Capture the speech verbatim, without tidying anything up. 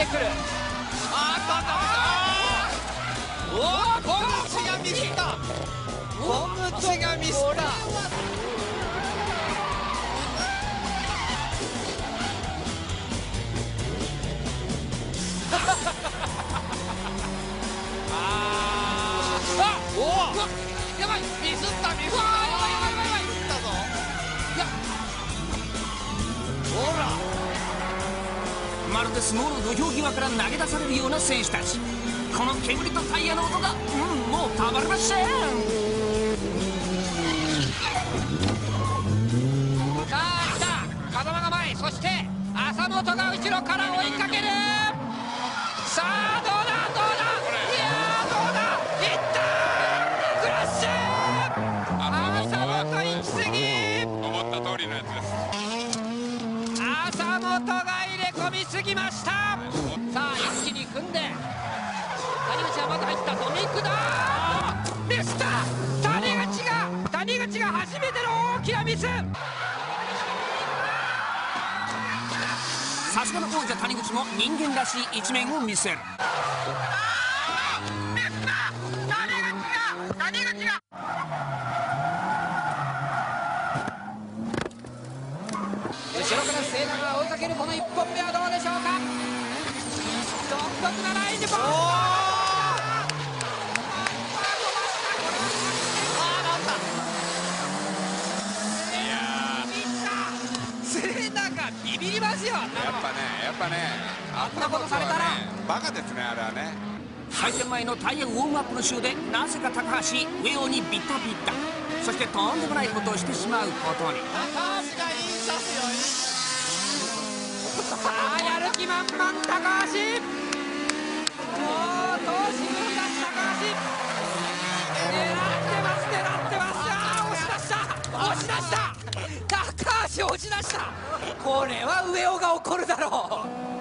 てくる。 あーっと、おお、ゴムチがミスった。ゴムチがミスった。あーあ、おお、やばい、ミスった、ミスった。やばいやばいやばいやばい、ミスったぞ。いや、ほら、 まるで相撲の土俵際から投げ出されるような選手たち。この煙とタイヤの音が、うん、もうたまりません。 さあ来た、風間が前、そして浅本が後ろから追いかける。さあどうだどうだ、いやーどうだ、いったー、クラッシュ。浅本行き過ぎ、 思った通りのやつです。 浅本が入れ込みすぎました。さあ一気に組んで、谷口はまた入った、ドミクだー、ミスった。谷口が谷口が初めての大きなミス。 さすがの王者谷口も人間らしい一面を見せる。 後ろからセイナが追いかける。このいっぽんめはどうでしょうか。独特なラインでボール。セイナがビビりますよ。 やっぱね、やっぱね、 あんなことされたらバカですね、あれはね。 開店前のタイヤウォームアップの週で、なぜか高橋上尾にビッタビッタ、そしてとんでもないことをしてしまうことに。 高橋がいいんですよ。さあやる気満々高橋、もう闘志むき出し高橋、狙ってます狙ってます。あー押し出した押し出した、高橋押し出した。これは上尾が怒るだろう。